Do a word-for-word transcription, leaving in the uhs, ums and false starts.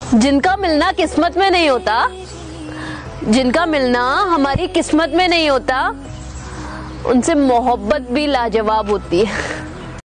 जिनका मिलना किस्मत में नहीं होता, जिनका मिलना हमारी किस्मत में नहीं होता, उनसे मोहब्बत भी लाजवाब होती है।